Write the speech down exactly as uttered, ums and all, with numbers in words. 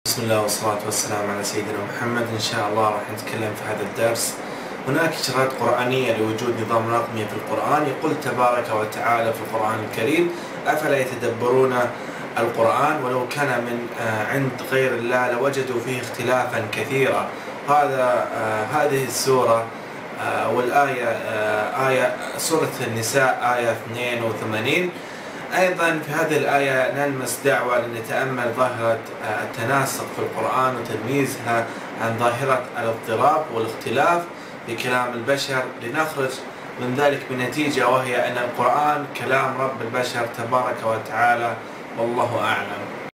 بسم الله والصلاة والسلام على سيدنا محمد. إن شاء الله راح نتكلم في هذا الدرس. هناك إشارات قرآنية لوجود نظام رقمي في القرآن. يقول تبارك وتعالى في القرآن الكريم: أفلا يتدبرون القرآن ولو كان من عند غير الله لوجدوا فيه اختلافا كثيرا. هذا هذه السورة والآية آية سورة النساء آية اثنين وثمانين. أيضا في هذه الآية نلمس دعوة لنتأمل ظاهرة التناسق في القرآن وتمييزها عن ظاهرة الاضطراب والاختلاف لكلام البشر، لنخرج من ذلك بنتيجة، وهي أن القرآن كلام رب البشر تبارك وتعالى، والله أعلم.